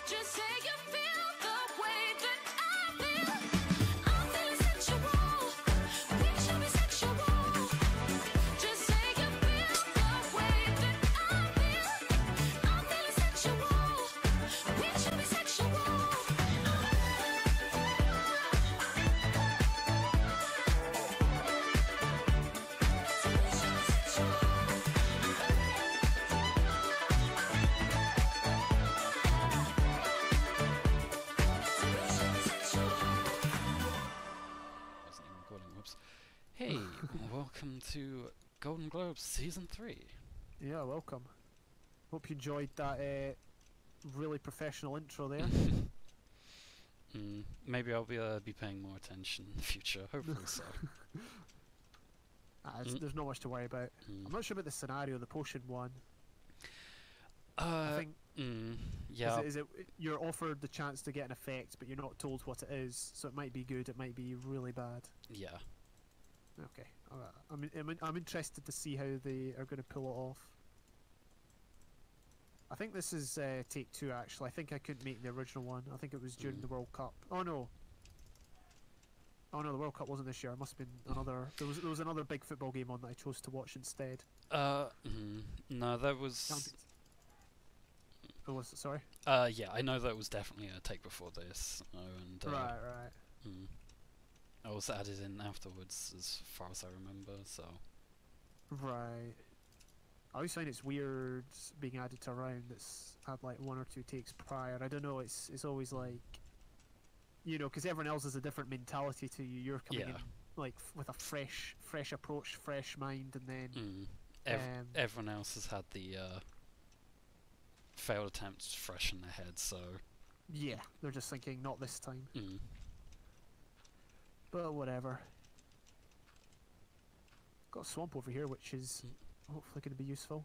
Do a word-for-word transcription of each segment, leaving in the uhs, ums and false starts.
Just say you feel the way that I feel. I'm feeling sexual. We should be sexual. Just say you feel the way that I feel. I'm feeling sexual. We should be sexual. Wasn't even recording, whoops. Hey, welcome to Golden Globes Season three. Yeah, welcome. Hope you enjoyed that uh, really professional intro there. Mm, maybe I'll be, uh, be paying more attention in the future, hopefully so. Ah, there's, Mm. there's not much to worry about. Mm. I'm not sure about the scenario, the potion one. Uh, I think mm, is, yeah, it, is it you're offered the chance to get an effect, but you're not told what it is. So it might be good, it might be really bad. yeah. Okay, uh, I'm I'm I'm interested to see how they are going to pull it off. I think this is uh, take two actually. I think I couldn't make the original one. I think it was during Mm. the World Cup. Oh no. Oh no, the World Cup wasn't this year. It must have been another. There was there was another big football game on that I chose to watch instead. Uh, mm, no, that was... Champions. Oh, was it? Sorry. Uh, yeah, I know that was definitely a take before this, uh, and uh, Right, right. mm, I was added in afterwards, as far as I remember. So Right. I always find it's weird being added to a round that's had like one or two takes prior. I don't know. It's it's always like, you know, because everyone else has a different mentality to you. You're coming Yeah. in like f- with a fresh fresh approach, fresh mind, and then mm, ev um, everyone else has had the uh, failed attempts fresh in their head. So yeah, they're just thinking not this time. mm, But whatever. Got a swamp over here, which is Mm. hopefully going to be useful.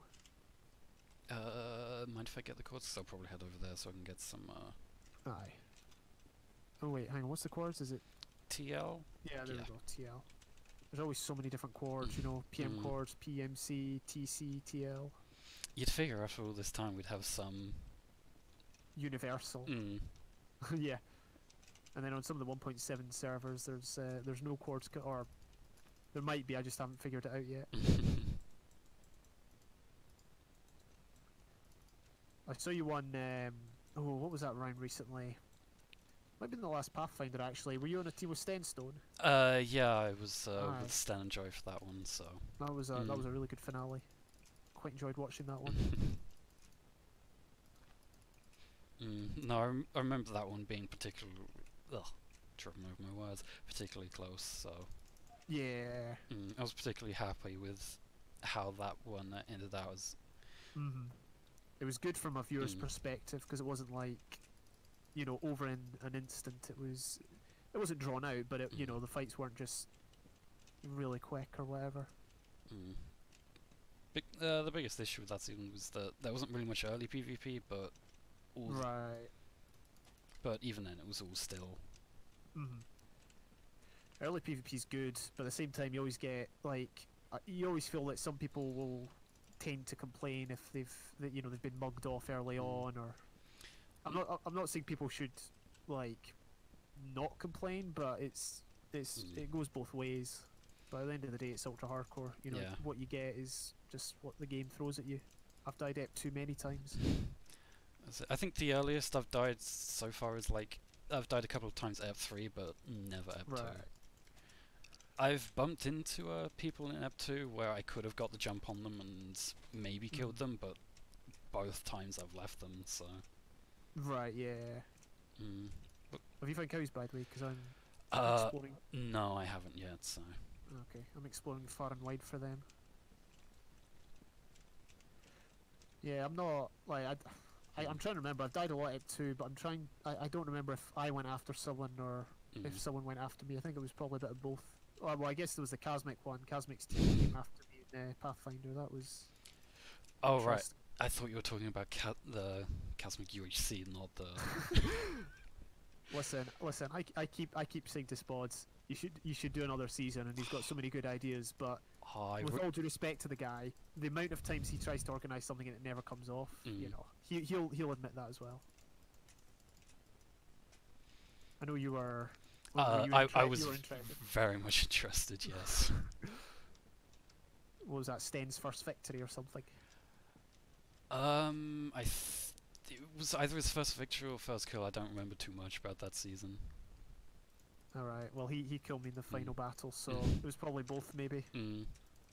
uh, mind if I get the chords? 'Cause I'll probably head over there so I can get some uh, Aye. Oh wait, hang on. What's the chords? Is it? T L. Yeah, there Yeah. we go. T L. There's always so many different chords, you know. P M Mm. chords, P M C, T C, T L, You'd figure after all this time we'd have some. universal. Mm, Yeah. And then on some of the one point seven servers, there's uh, there's no chords, co- or there might be. I just haven't figured it out yet. I saw you on. Um, oh, what was that round recently? Might have been the last Pathfinder actually. Were you on a team with Stenstone? uh, yeah, I was uh, Aye. with Stan and Joy for that one. So That was a that Mm. was a really good finale. Quite enjoyed watching that one. mm, no, I, rem I remember that one being particularly. Ugh, tripping over my words. Particularly close. So Yeah. mm, I was particularly happy with how that one uh, ended out. As hmm It was good from a viewer's Mm. perspective because it wasn't like, you know, over in an instant. It was, it wasn't drawn out, but it, you Mm. know, the fights weren't just really quick or whatever. mm. Big, uh, the biggest issue with that season was that there wasn't really much early PvP, but all the- Right. but even then it was all still. hmm Early PvP's good, but at the same time, you always get like, uh, you always feel that some people will tend to complain if they've, that you know, they've been mugged off early Mm. on, or I'm not, I'm not saying people should like not complain, but it's, it's, Mm. it goes both ways. But at the end of the day, it's ultra hardcore. You know, Yeah. what you get is just what the game throws at you. I've died Ep too many times. That's it. I think the earliest I've died so far is like I've died a couple of times at Ep three, but never Ep two. Right. I've bumped into uh, people in Ep two where I could have got the jump on them and maybe killed Mhm. them, but both times I've left them. So Right, yeah. mm. Have you found cows, by the way? Because I'm uh, exploring. no, I haven't yet. So Okay, I'm exploring far and wide for them. Yeah, I'm not like I. I I'm trying to remember. I've died a lot at two, but I'm trying. I, I don't remember if I went after someone or mm. if someone went after me. I think it was probably a bit of both. Oh, well, I guess there was the Cosmic one. Cosmic's team came after me in uh, Pathfinder. That was. Oh right, interesting. I thought you were talking about ca the Cosmic U H C, not the. Listen, listen. I, I keep I keep saying to Spods, you should you should do another season, and he's got so many good ideas. But Oh, I with re- all due respect to the guy, the amount of times he tries to organise something and it never comes off, you Mm. know, he he'll he'll admit that as well. I know you were. Well, Uh, were you I, I intre- was you were interested. very much interested, yes. What was that, Sten's first victory or something? Um, I th it was either his first victory or first kill. I don't remember too much about that season. Alright, well, he, he killed me in the final Mm. battle, so Mm. it was probably both, maybe. Mm.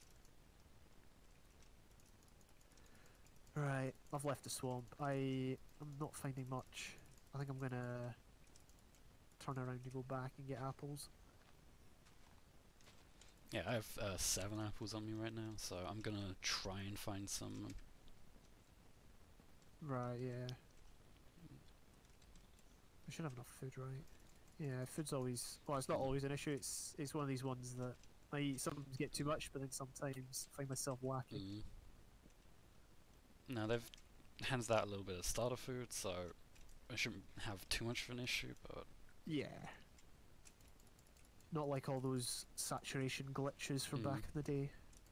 Right, I've left the swamp. I am not finding much. I think I'm gonna turn around and go back and get apples. Yeah, I have uh, seven apples on me right now, so I'm gonna try and find some. Right, yeah. I should have enough food, right? Yeah, food's always, well, it's not always an issue. It's it's one of these ones that I eat, sometimes get too much, but then sometimes find myself lacking. Mm. Now they've hands out a little bit of starter food, so I shouldn't have too much of an issue. But Yeah. Not like all those saturation glitches from Mm. back in the day.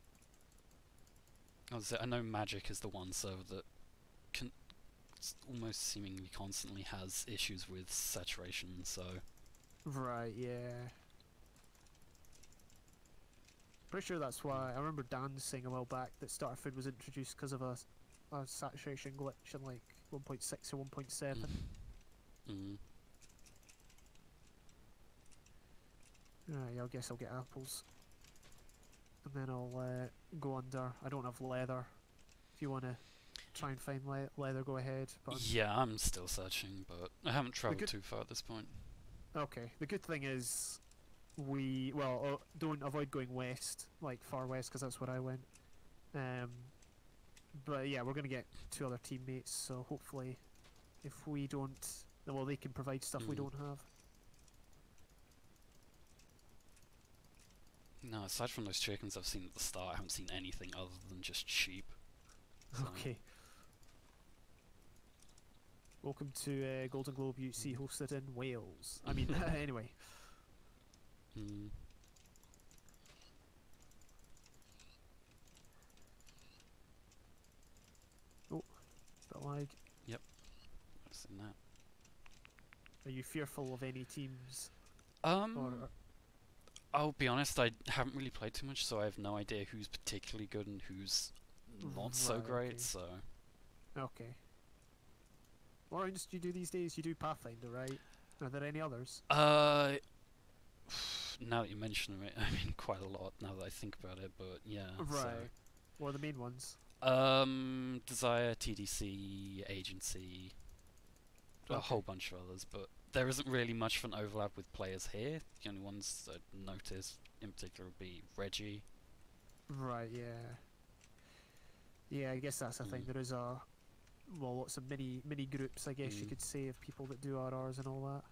I was- I know Magic is the one server that can s- almost seemingly constantly has issues with saturation. So Right, yeah. Pretty sure that's why. I remember Dan saying a while back that starter food was introduced because of a, s- a saturation glitch in like one point six or one point seven. mm. Right, yeah, I guess I'll get apples. And then I'll uh, go under. I don't have leather. If you want to try and find le- leather, go ahead. But I'm- Yeah, I'm still searching, but I haven't travelled good- too far at this point. okay, the good thing is we, well, uh, don't avoid going west, like far west, because that's where I went. Um, but yeah, we're going to get two other teammates, so hopefully if we don't, well, they can provide stuff we Mm. don't have. No, aside from those chickens I've seen at the start, I haven't seen anything other than just sheep. So, Okay. Welcome to uh, Golden Globe U C hosted in Wales. I mean, anyway. Mm. Bit lag. I've seen that. Are you fearful of any teams? Um, Or I'll be honest, I haven't really played too much, so I have no idea who's particularly good and who's not so Right, great. okay. So, okay. What rounds do you do these days? You do Pathfinder, right? Are there any others? uh, now that you mention it, I mean quite a lot. Now that I think about it, but yeah. Right. What are the main ones? So, um, Desire, T D C, Agency, a Okay. whole bunch of others, but there isn't really much of an overlap with players here. The only ones I noticed in particular would be Reggie. Right, yeah. Yeah, I guess that's the thing. Mm. There is a, well, lots of mini mini groups, I guess you Mm. could say, of people that do R Rs and all that.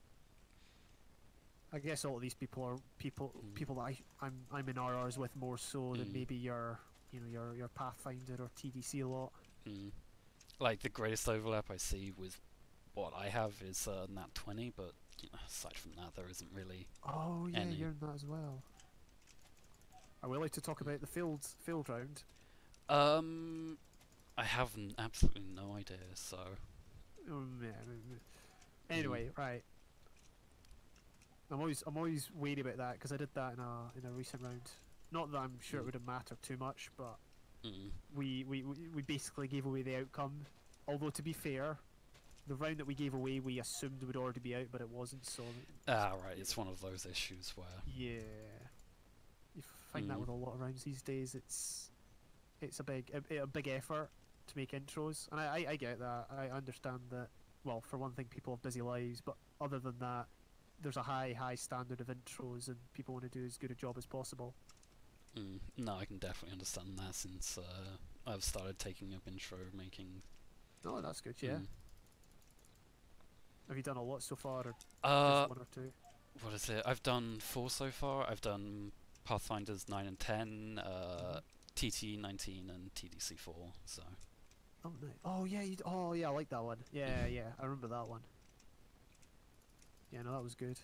I guess all of these people are people Mm. people that I I'm I'm in R Rs with more so than Mm. maybe your you know your your Pathfinder or T D C lot. Mm. Like the greatest overlap I see with what I have is uh, Nat twenty, but you know, aside from that, there isn't really. Oh yeah, Any. you're in that as well. Are we allowed to talk about the field field round? Um, I have n- absolutely no idea. So, Um, yeah, mm, mm. Anyway, right. I'm always I'm always wary about that because I did that in a in a recent round. Not that I'm sure it Mm. would have mattered too much, but mm, we, we we we basically gave away the outcome. Although to be fair, the round that we gave away we assumed would already be out, but it wasn't. So ah, right. It's one of those issues where. yeah, you find that Mm. with a lot of rounds these days. It's it's a big a, a big effort to make intros, and I, I I get that. I understand that. Well, for one thing, people have busy lives, but other than that, there's a high high standard of intros, and people want to do as good a job as possible. Mm, no, I can definitely understand that since uh, I've started taking up intro making. Oh, that's good. Yeah. Mm. Have you done a lot so far, or Uh, just one or two? what is it? I've done four so far. I've done Pathfinders nine and ten, uh, T T nineteen, and T D C four. So. Oh, nice. Oh yeah. You d- oh yeah. I like that one. Yeah, yeah. I remember that one. Yeah, no, that was good.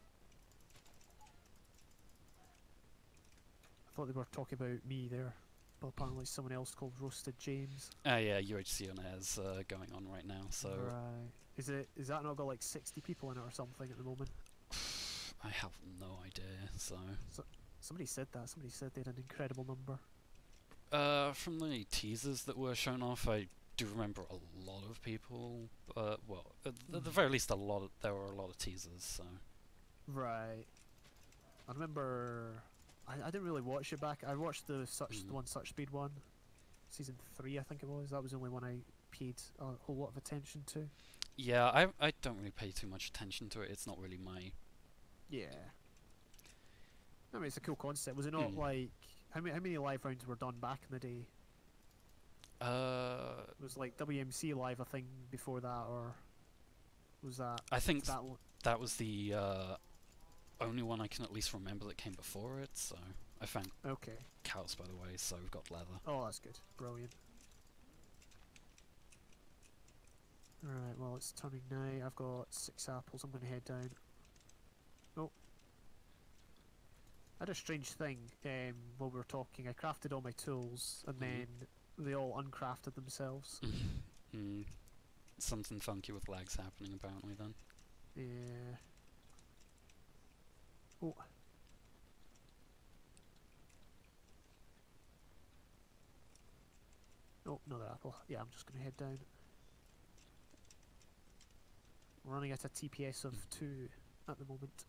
I thought they were talking about me there. but apparently someone else called Roasted James. Ah, yeah, U H C on Air is uh, going on right now, so Right. Is it? Is that not got like sixty people in it or something at the moment? I have no idea. So, Somebody said that. Somebody said they had an incredible number. uh, from the teasers that were shown off, I do remember a lot of people. Uh, well, at the, at the Mhm. very least, a lot. Of, there were a lot of teasers. So, Right. I remember. I, I didn't really watch it back. I watched the such Mhm. the one such speed one, season three I think it was. That was the only one I paid a whole lot of attention to. yeah, I I don't really pay too much attention to it. It's not really my. Yeah. I mean, it's a cool concept. Was it not Mm. like how many how many live rounds were done back in the day? Uh, It was like W M C live a thing before that, or was that I think that l- that was the uh, only one I can at least remember that came before it. So I found okay? cows, by the way. So we've got leather. Oh, that's good. Brilliant. Alright, well, it's turning night. I've got six apples. I'm going to head down. Oh. I had a strange thing um, while we were talking. I crafted all my tools, and Mhm. then they all uncrafted themselves. mm. Something funky with lags happening apparently. Then. Yeah. Oh. Oh, another apple. Yeah, I'm just going to head down. We're running at a T P S of two at the moment.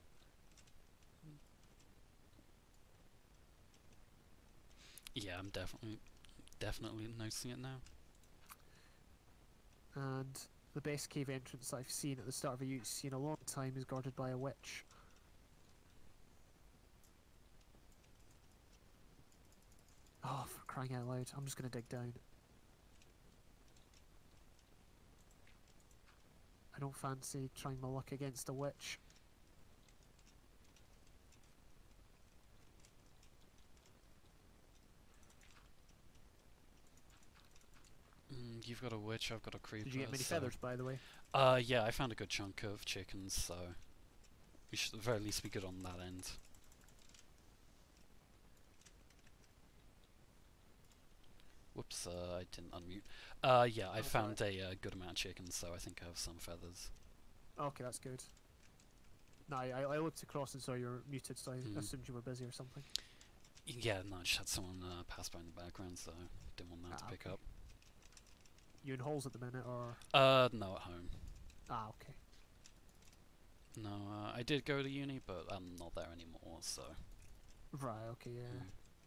Yeah, I'm definitely definitely noticing it now. And the best cave entrance I've seen at the start of a U H C in a long time is guarded by a witch. Oh, for crying out loud. I'm just going to dig down. I don't fancy trying my luck against a witch. Mm, you've got a witch, I've got a creeper. Did you get many so- feathers, by the way? Uh, yeah, I found a good chunk of chickens, so we should at the very least be good on that end. Whoops, uh, I didn't unmute. Uh, yeah, I That's found a uh, good amount of chickens, so I think I have some feathers. Okay, that's good. No, I, I I looked across and saw you were muted, so I Mhm. assumed you were busy or something. Yeah, no, I just had someone uh, pass by in the background, so didn't want that to Ah, pick okay. up. You in halls at the minute, or? Uh, no, at home. Ah, okay. No, uh, I did go to uni, but I'm not there anymore, so. Right, okay, yeah.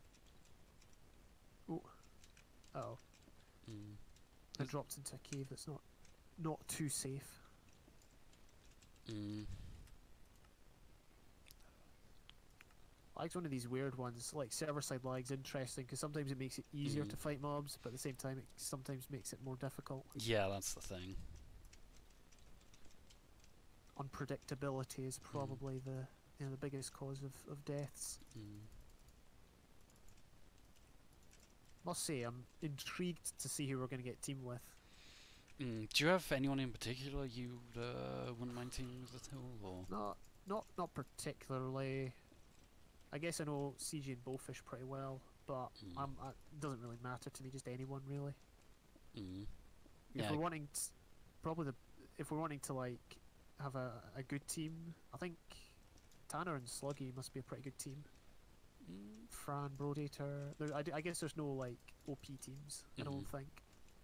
Mm. Ooh. Uh-oh. Mm. I Is- dropped into a cave that's not not too safe. Mm. Lag's one of these weird ones, like server-side lag's interesting, because sometimes it makes it easier Mhm. to fight mobs, but at the same time it sometimes makes it more difficult. Yeah, that's the thing. Unpredictability is probably the you know, the biggest cause of, of deaths. Mm. Must say, I'm intrigued to see who we're going to get teamed with. Mm. Do you have anyone in particular you uh, wouldn't mind teaming with at all, or? Not not not particularly. I guess I know C G and Bowfish pretty well, but Mm. I'm, I, it doesn't really matter to me. Just anyone really. Mm. If Yeah. we're wanting, t- probably the if we're wanting to like have a a good team, I think Tanner and Sluggy must be a pretty good team. Mm. Fran, Brodator. There, I, d- I guess there's no like O P teams. I don't Mhm. think.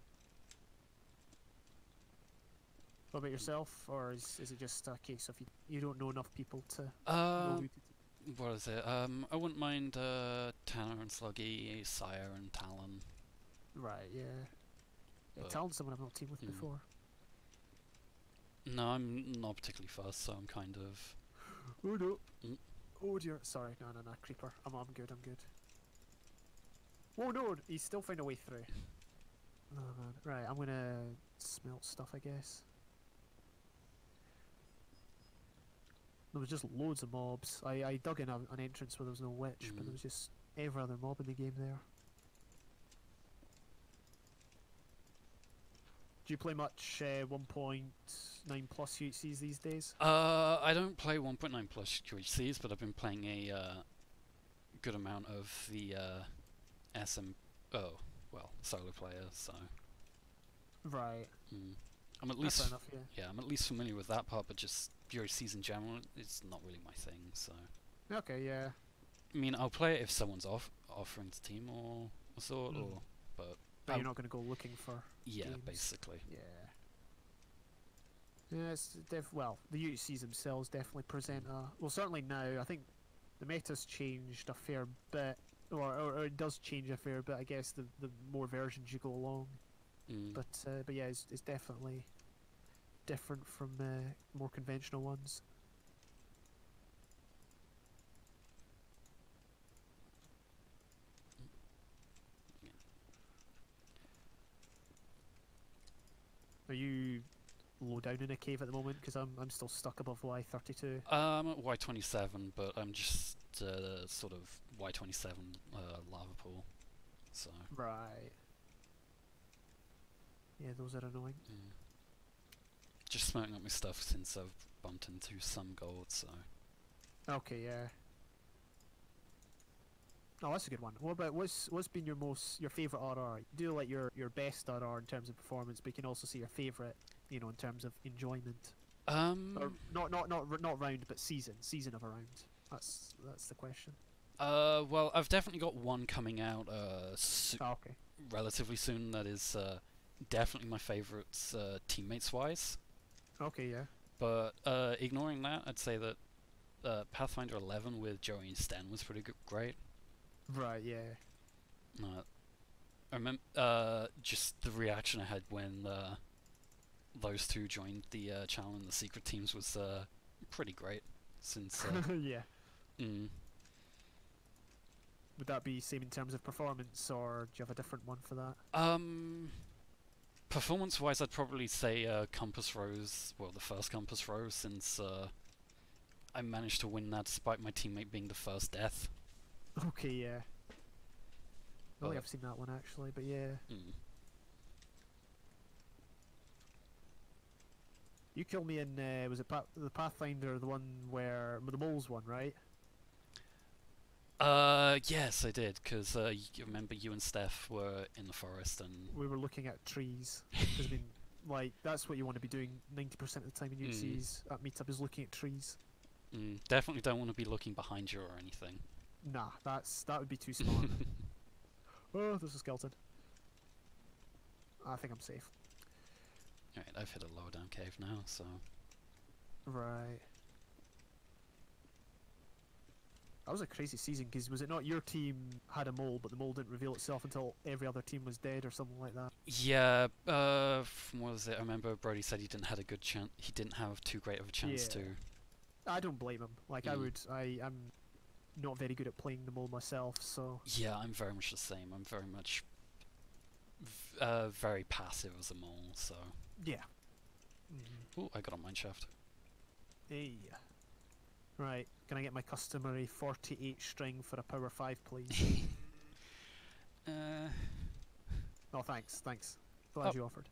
What about yourself, or is is it just a case of you, you don't know enough people to know Uh, who to team? what is it? Um, I wouldn't mind uh, Tanner and Sluggy, Sire and Talon. Right, yeah. Yeah, But- Talon's someone I've not teamed with Mm. before. No, I'm not particularly fussed, so I'm kind of. Oh no. Mm. Oh dear. Sorry, no, no, no, creeper. I'm, I'm good. I'm good. Oh no, he's still found a way through. Oh man. Right, I'm gonna smelt stuff, I guess. There was just loads of mobs. I, I dug in a, an entrance where there was no witch, but Mm. there was just every other mob in the game there. Do you play much uh, one point nine plus U H Cs these days? Uh, I don't play one point nine plus Q H Cs, but I've been playing a uh, good amount of the uh, S M Oh, well, solo player, so Right. mm. I'm at That's least fair enough. Yeah. yeah, I'm at least familiar with that part, but just Bureau Seas in general, it's not really my thing. So Okay. Yeah. I mean, I'll play it if someone's off offering to team or or sort, Mm. or but But I you're not going to go looking for. yeah, games. basically. Yeah. Yeah, it's def- well, the U H Cs themselves definitely present a well. Certainly now, I think the meta's changed a fair bit, or, or, or it does change a fair bit. I guess the the more versions you go along, Mm. but uh, but yeah, it's, it's definitely different from uh, more conventional ones. Are you low down in a cave at the moment? Because I'm I'm still stuck above Y thirty-two. Um, at Y twenty-seven, but I'm just uh, sort of Y twenty-seven uh, lava pool, so Right. Yeah, those are annoying. mm. Just smoking up my stuff since I've bumped into some gold. So Okay, yeah. Oh, that's a good one. What about what's what's been your most your favorite R R? Do like your your best R R in terms of performance, but you can also see your favorite, you know, in terms of enjoyment. um, Or not not not r- not round, but season season of a round. That's that's the question. uh, well, I've definitely got one coming out uh so Oh, okay. relatively soon. That is uh definitely my favourite uh, teammates wise. Okay, yeah. But uh, ignoring that, I'd say that uh, Pathfinder eleven with Joey and Sten was pretty good, great. Right, yeah. Uh, I remember uh, just the reaction I had when uh, those two joined the uh, channel and the secret teams was uh, pretty great. Since uh, yeah. mm, Would that be same in terms of performance, or do you have a different one for that? um, performance-wise, I'd probably say uh, Compass Rose. Well, the first Compass Rose, since uh, I managed to win that despite my teammate being the first death. Okay, yeah. I don't think Uh, I've seen that one actually, but yeah. Mm. You killed me in uh, was it pa- the Pathfinder, the one where the moles one, right? Uh, yes, I did, because uh, you remember you and Steph were in the forest and We were looking at trees. 'Cause I mean, like that's what you want to be doing ninety percent of the time in Mm. U C S at meetup is looking at trees. mm, definitely don't want to be looking behind you or anything. Nah, that's that would be too smart. Oh, there's a skeleton. I think I'm safe. Alright, I've hit a lower down cave now, so Right. That was a crazy season because was it not your team had a mole, but the mole didn't reveal itself until every other team was dead or something like that? yeah. Uh, from what was it? I remember Brody said he didn't had a good chance. He didn't have too great of a chance Yeah. to. I don't blame him. Like I Mm. would, I I'm not very good at playing the mole myself, so Yeah, I'm very much the same. I'm very much, v- uh, very passive as a mole. So, yeah. Mm-hmm. ooh, I got a mine shaft. Hey. Right, can I get my customary forty-eight string for a power five, please? Uh, Oh, thanks, thanks. Glad Oh. you offered.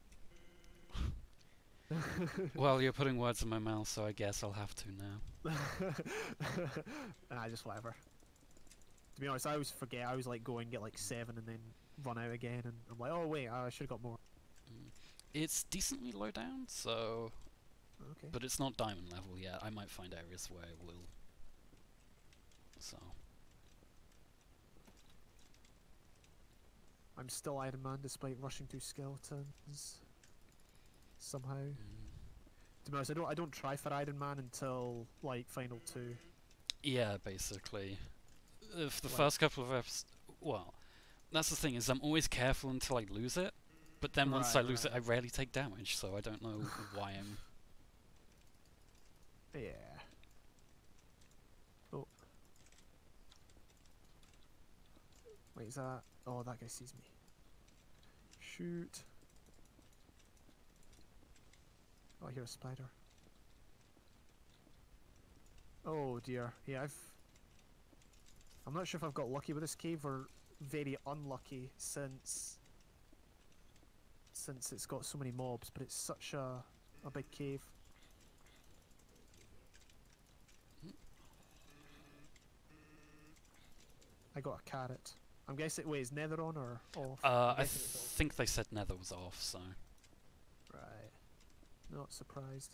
well, you're putting words in my mouth, so I guess I'll have to now. Nah, just whatever. To be honest, I always forget. I always like go and get like seven and then run out again, and I'm like, oh wait, I should have got more. Mm. It's decently low down, so Okay. but it's not diamond level yet. I might find areas where it will. So, I'm still Iron Man despite rushing through skeletons. Somehow. mm. To be honest, I don't. I don't try for Iron Man until like final two. yeah, basically. If the Like- first couple of episodes, well, that's the thing is I'm always careful until I lose it, but then once I Right, lose it, I right. rarely take damage, so I don't know why I'm. Yeah. Oh. Wait, is that? Oh, that guy sees me. Shoot. Oh, I hear a spider. Oh dear. Yeah, I've. I'm not sure if I've got lucky with this cave or very unlucky since. Since it's got so many mobs, but it's such a a big cave. I got a carrot. I'm guessing. Wait, is Nether on or off? Uh, I'm I th guessing it's off. think they said Nether was off, so. Right. Not surprised.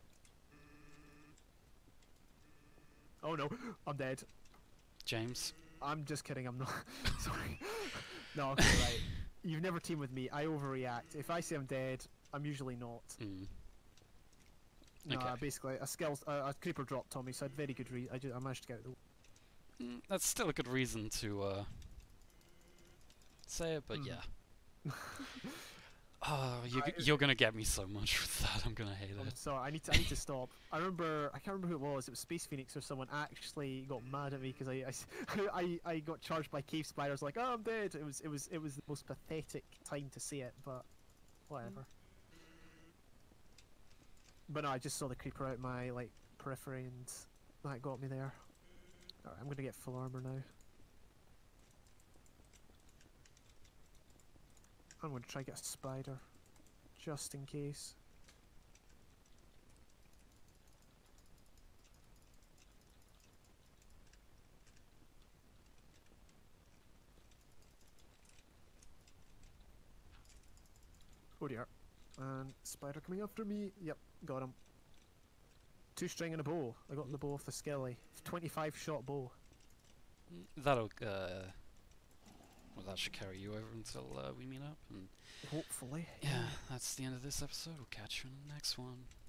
Oh no, I'm dead. James? I'm just kidding, I'm not. Sorry. No, okay, right. You've never teamed with me. I overreact. If I say I'm dead, I'm usually not. Mm. No, Okay. basically, a skills, uh, a creeper dropped Tommy, so I had very good re- I, ju- I managed to get out the Mm, that's still a good reason to uh, say it, but Mm. yeah. Oh, you, I- you're gonna get me so much with that. I'm gonna hate I'm it. sorry, I need to I need to stop. I remember, I can't remember who it was, it was Space Phoenix or someone actually got mad at me because I, I s- I, I got charged by cave spiders like, oh I'm dead. It was it was it was the most pathetic time to see it, but whatever. But no, I just saw the creeper out my like periphery and that got me there. Alright, I'm gonna get full armor now. I'm gonna try and get a spider. Just in case. Oh dear. And spider coming after me. Yep, got him. Two string and a bow. I got the bow off the skelly. twenty-five shot bow. Mm, That'll, uh, well, that should carry you over until uh, we meet up. And Hopefully. yeah, that's the end of this episode. We'll catch you in the next one.